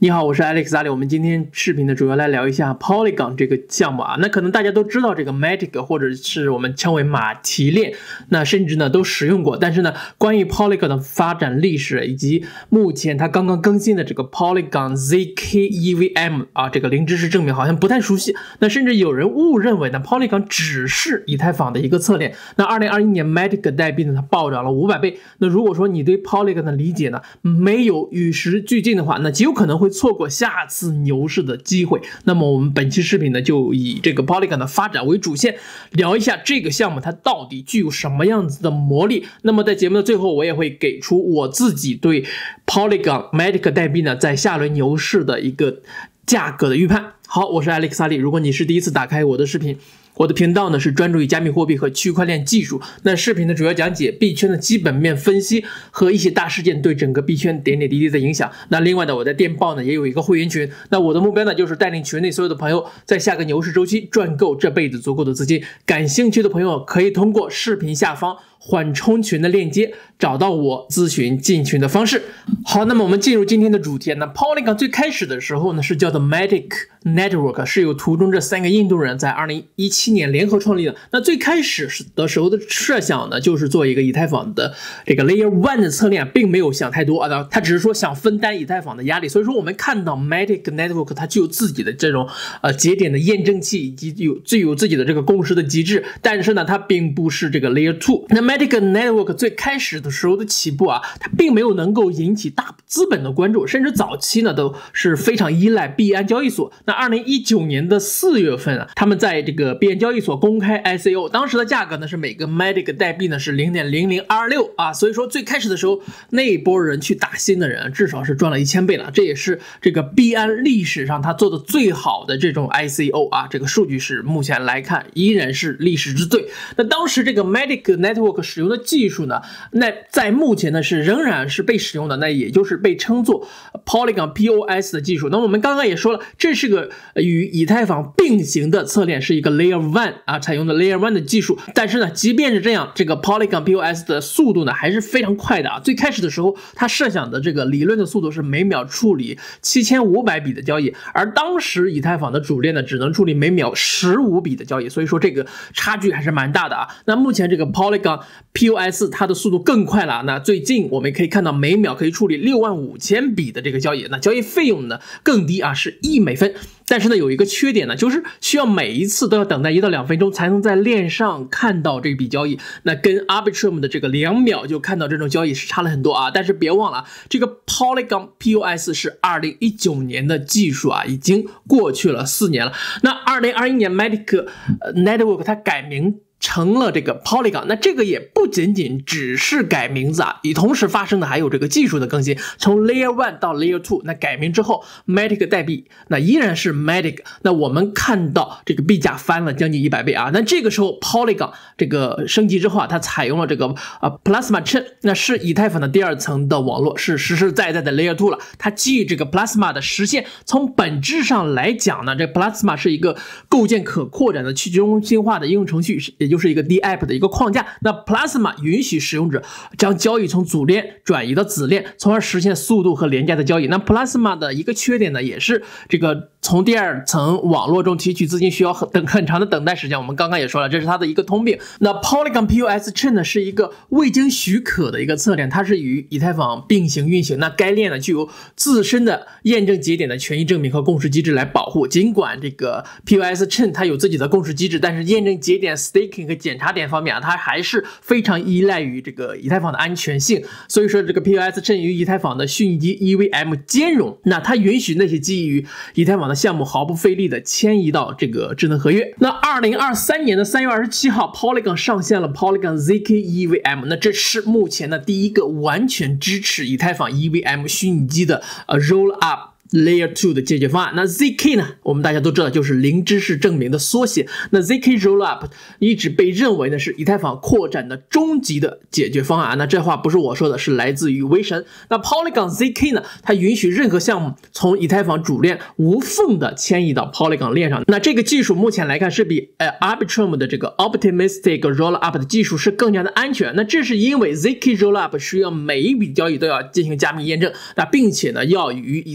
你好，我是 Alex 阿里。我们今天视频呢，主要来聊一下 Polygon 这个项目啊。那可能大家都知道这个 Matic 或者是我们称为马蹄链，那甚至呢都使用过。但是呢，关于 Polygon 的发展历史以及目前它刚刚更新的这个 Polygon ZK EVM 啊，这个零知识证明好像不太熟悉。那甚至有人误认为呢 Polygon 只是以太坊的一个侧链。那2021年 Matic 代币呢，它暴涨了500倍。那如果说你对 Polygon 的理解呢没有与时俱进的话，那极有可能会错过下次牛市的机会。那么我们本期视频呢，就以这个 Polygon 的发展为主线，聊一下这个项目它到底具有什么样子的魔力。那么在节目的最后，我也会给出我自己对 Polygon Matic 代币呢在下轮牛市的一个价格的预判。好，我是 Alex 阿里。如果你是第一次打开我的视频，我的频道呢是专注于加密货币和区块链技术。那视频呢主要讲解币圈的基本面分析和一些大事件对整个币圈点点滴滴的影响。那另外呢，我在电报呢也有一个会员群。那我的目标呢就是带领群内所有的朋友在下个牛市周期赚够这辈子足够的资金。感兴趣的朋友可以通过视频下方缓冲群的链接找到我咨询进群的方式。好，那么我们进入今天的主题。那 Polygon 最开始的时候呢是叫做 Matic Network， 是由图中这3个印度人在2017年联合创立的。那最开始的时候的设想呢就是做一个以太坊的这个 Layer 1的侧链，并没有想太多啊，他只是说想分担以太坊的压力。所以说我们看到 Matic Network 它具有自己的这种节点的验证器，以及具有自己的这个共识的机制，但是呢它并不是这个 Layer 2。那Matic Network 最开始的时候的起步啊，它并没有能够引起大资本的关注，甚至早期呢都是非常依赖币安交易所。那2019年的4月份啊，他们在这个币安交易所公开 ICO， 当时的价格呢是每个 Matic 代币呢是 0.0026 啊，所以说最开始的时候那一波人去打新的人至少是赚了1000倍了，这也是这个币安历史上他做的最好的这种 ICO 啊，这个数据是目前来看依然是历史之最。那当时这个 Matic Network 使用的技术呢，那在目前呢是仍然是被使用的，那也就是被称作 Polygon POS 的技术。那我们刚刚也说了，这是个与以太坊并行的侧链，是一个 Layer 1啊，采用的 Layer 1的技术。但是呢，即便是这样，这个 Polygon POS 的速度呢还是非常快的啊。最开始的时候，它设想的这个理论的速度是每秒处理7500笔的交易，而当时以太坊的主链呢只能处理每秒15笔的交易，所以说这个差距还是蛮大的啊。那目前这个 Polygon POS 它的速度更快了，那最近我们可以看到每秒可以处理65000笔的这个交易，那交易费用呢更低啊，是1美分。但是呢有一个缺点呢，就是需要每一次都要等待1到2分钟才能在链上看到这笔交易，那跟 Arbitrum 的这个2秒就看到这种交易是差了很多啊。但是别忘了，这个 Polygon POS 是2019年的技术啊，已经过去了4年了。那2021年 Matic Network 它改名成了这个 Polygon， 那这个也不仅仅只是改名字啊，同时发生的还有这个技术的更新，从 Layer 1到 Layer 2， 那改名之后 Matic 代币那依然是 Matic， 那我们看到这个币价翻了将近100倍啊。那这个时候 Polygon 这个升级之后啊，它采用了这个Plasma Chain， 那是以太坊的第2层的网络，是实实在在的 Layer 2了。它基于这个 Plasma 的实现，从本质上来讲呢，这 Plasma 是一个构建可扩展的去中心化的应用程序，也就是一个 DApp 的一个框架。那 Plasma 允许使用者将交易从主链转移到子链，从而实现速度和廉价的交易。那 Plasma 的一个缺点呢，也是这个从第2层网络中提取资金需要很长的等待时间，我们刚刚也说了，这是它的一个通病。那 Polygon POS Chain 呢是一个未经许可的一个侧链，它是与以太坊并行运行。那该链呢具有自身的验证节点的权益证明和共识机制来保护。尽管这个 POS Chain 它有自己的共识机制，但是验证节点 staking 和检查点方面啊，它还是非常依赖于这个以太坊的安全性。所以说这个 POS Chain 与以太坊的虚拟机 EVM 兼容，那它允许那些基于以太坊的项目毫不费力的迁移到这个智能合约。那2023年的3月27号 Polygon 上线了 Polygon ZK EVM， 那这是目前的第一个完全支持以太坊 EVM 虚拟机的roll up Layer 2的解决方案。那 ZK 呢，我们大家都知道就是零知识证明的缩写。那 ZK Rollup 一直被认为呢是以太坊扩展的终极的解决方案。那这话不是我说的，是来自于威神。那 Polygon ZK 呢，它允许任何项目从以太坊主链无缝的迁移到 Polygon 链上。那这个技术目前来看是比Arbitrum 的这个 Optimistic Rollup 的技术是更加的安全。那这是因为 ZK Rollup 需要每一笔交易都要进行加密验证，那并且呢要与以太坊同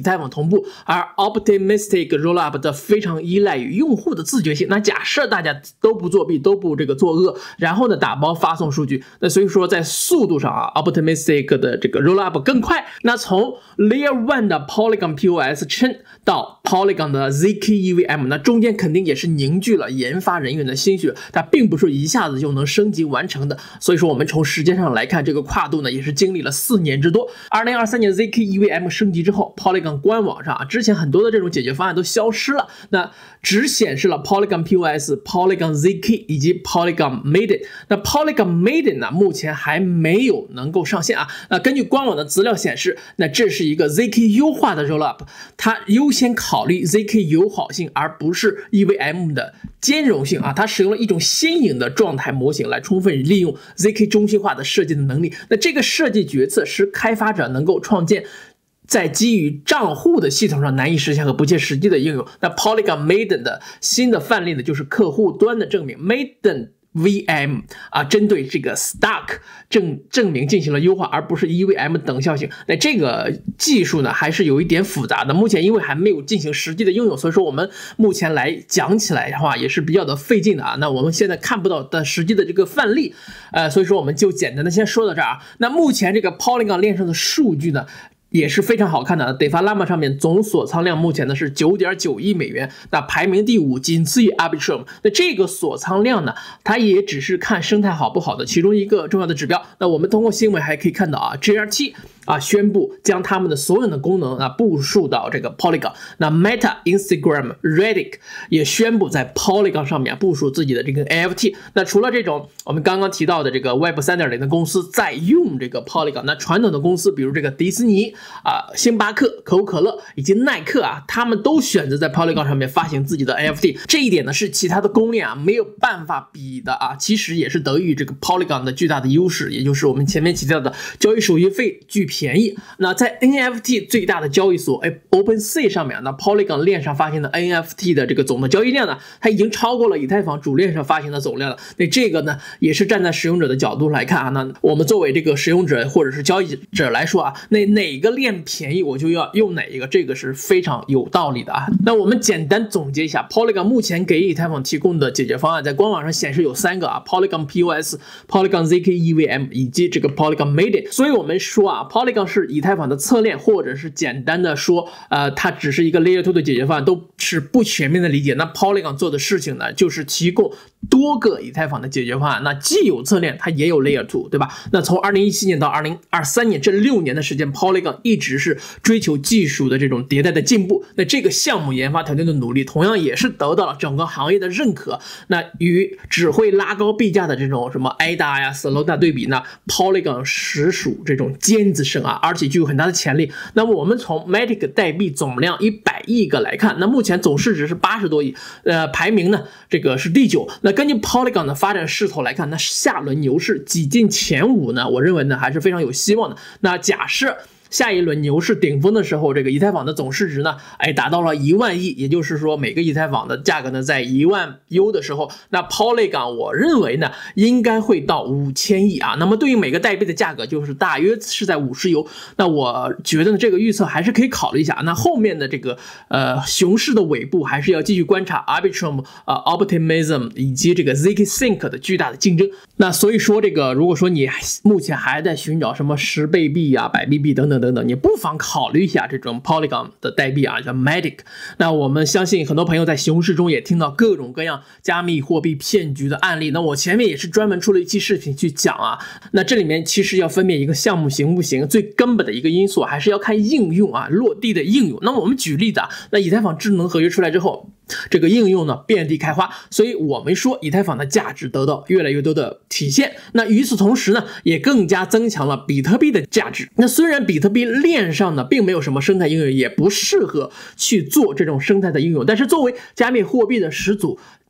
同步，而 Optimistic Rollup 的非常依赖于用户的自觉性。那假设大家都不作弊，都不作恶，然后呢打包发送数据，那所以说在速度上啊 ，Optimistic 的这个 Rollup 更快。那从 Layer 1的 Polygon POS Chain 到 Polygon 的 ZK EVM， 那中间肯定也是凝聚了研发人员的心血，它并不是一下子就能升级完成的。所以说我们从时间上来看，这个跨度呢也是经历了4年之多。2023年 ZK EVM 升级之后 ，Polygon 官网上啊，之前很多的这种解决方案都消失了，那只显示了 Polygon POS、Polygon ZK 以及 Polygon Maiden。那 Polygon Maiden 呢，目前还没有能够上线啊。那根据官网的资料显示，那这是一个 ZK 优化的 Rollup， 它优先考虑 ZK 友好性，而不是 EVM 的兼容性啊。它使用了一种新颖的状态模型来充分利用 ZK 中心化的设计的能力。那这个设计决策使开发者能够创建在基于账户的系统上难以实现和不切实际的应用。那 Polygon Maiden 的新的范例呢，就是客户端的证明 Maiden VM 啊，针对这个 Stack 证明进行了优化，而不是 EVM 等效性。那这个技术呢，还是有一点复杂的。目前因为还没有进行实际的应用，所以说我们目前来讲起来的话，也是比较的费劲的啊。那我们现在看不到的实际的这个范例，所以说我们就简单的先说到这儿啊。那目前这个 Polygon 链上的数据呢，也是非常好看的。DeFi Llama 上面总锁仓量目前呢是 9.9 亿美元，那排名第5，仅次于 Arbitrum。那这个锁仓量呢，它也只是看生态好不好的其中一个重要的指标。那我们通过新闻还可以看到啊 ，GRT 啊宣布将他们的所有的功能啊部署到这个 Polygon。那 Meta、Instagram、Reddit 也宣布在 Polygon 上面部署自己的这个 NFT。那除了这种我们刚刚提到的这个 Web 3.0 的公司在用这个 Polygon， 那传统的公司比如这个迪士尼星巴克、可口可乐以及耐克啊，他们都选择在 Polygon 上面发行自己的 NFT。这一点呢是其他的公链啊没有办法比的啊，其实也是得益于这个 Polygon 的巨大的优势，也就是我们前面提到的交易手续费巨便宜。那在 NFT 最大的交易所OpenSea 上面，那 Polygon 链上发行的 NFT 的这个总的交易量呢，它已经超过了以太坊主链上发行的总量了。那这个呢，也是站在使用者的角度来看啊，那我们作为这个使用者或者是交易者来说啊，那哪个链便宜我就要用哪一个，这个是非常有道理的啊。那我们简单总结一下 Polygon 目前给以太坊提供的解决方案，在官网上显示有3个啊 ，Polygon POS、Polygon ZK EVM 以及这个 Polygon Maiden。所以我们说啊 ，Polygon 是以太坊的侧链，或者是简单的说，它只是一个 Layer 2的解决方案，都是不全面的理解。那 Polygon 做的事情呢，就是提供多个以太坊的解决方案，那既有侧链，它也有 Layer 2，对吧？那从2017年到2023年这6年的时间 ，Polygon 一直是追求技术的这种迭代的进步。那这个项目研发团队的努力，同样也是得到了整个行业的认可。那与只会拉高币价的这种什么 ADA 呀、Solana 对比呢 ，Polygon 实属这种尖子生啊，而且具有很大的潜力。那么我们从 Matic 代币总量100亿个来看，那目前总市值是80多亿，排名呢这个是第9。那根据 Polygon 的发展势头来看，那下轮牛市挤进前5呢，我认为呢还是非常有希望的。那假设下一轮牛市顶峰的时候，这个以太坊的总市值呢，达到了1万亿，也就是说每个以太坊的价格呢在1万 U 的时候，那 Polygon 我认为呢应该会到5000亿啊。那么对于每个代币的价格就是大约是在50 U， 那我觉得呢这个预测还是可以考虑一下。那后面的这个熊市的尾部还是要继续观察 Arbitrum、Optimism 以及这个 ZK Sync 的巨大的竞争。那所以说这个如果说你目前还在寻找什么10倍币啊、100币币等等，你不妨考虑一下这种 Polygon 的代币啊，叫 Matic。那我们相信很多朋友在熊市中也听到各种各样加密货币骗局的案例。那我前面也是专门出了一期视频去讲啊。那这里面其实要分辨一个项目行不行，最根本的一个因素还是要看应用啊，落地的应用。那么我们举例子啊，那以太坊智能合约出来之后，这个应用呢遍地开花，所以我们说以太坊的价值得到越来越多的体现。那与此同时呢，也更加增强了比特币的价值。那虽然比特币链上呢并没有什么生态应用，也不适合去做这种生态的应用，但是作为加密货币的始祖，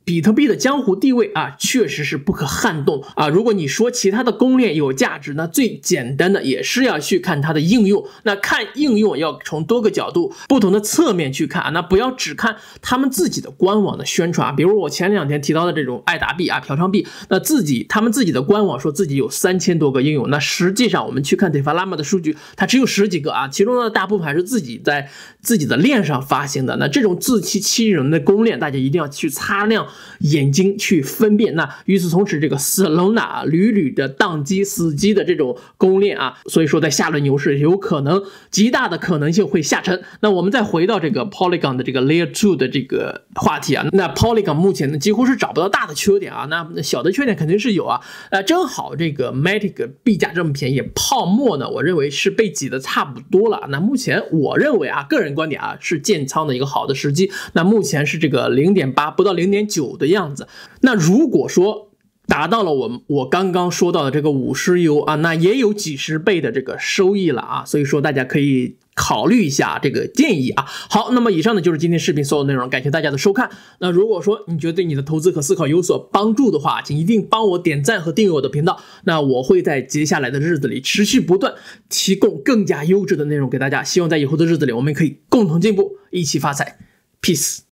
比特币的江湖地位啊，确实是不可撼动啊。如果你说其他的公链有价值，那最简单的也是要去看它的应用。那看应用要从多个角度、不同的侧面去看啊，那不要只看他们自己的官网的宣传。比如我前2天提到的这种爱达币啊、嫖娼币，那他们自己的官网说自己有3000多个应用，那实际上我们去看 Deflama 的数据，它只有10几个啊，其中的大部分还是自己在自己的链上发行的。那这种自欺欺人的公链，大家一定要去擦亮眼睛去分辨。那与此同时，这个 Solana 屡屡的宕机死机的这种公链啊，所以说在下轮牛市有可能极大的可能性会下沉。那我们再回到这个 Polygon 的这个 Layer 2的这个话题啊，那 Polygon 目前呢几乎是找不到大的缺点啊，那小的缺点肯定是有啊。正好这个 Matic 币价这么便宜，泡沫呢我认为是被挤得差不多了。那目前我认为啊，个人观点啊，是建仓的一个好的时机。那目前是这个 0.8 不到 0.9 的样子。那如果说达到了我刚刚说到的这个50U啊，那也有几十倍的这个收益了啊，所以说大家可以考虑一下这个建议啊。好，那么以上呢就是今天视频所有内容，感谢大家的收看。那如果说你觉得对你的投资和思考有所帮助的话，请一定帮我点赞和订阅我的频道。那我会在接下来的日子里持续不断提供更加优质的内容给大家，希望在以后的日子里我们可以共同进步，一起发财。Peace。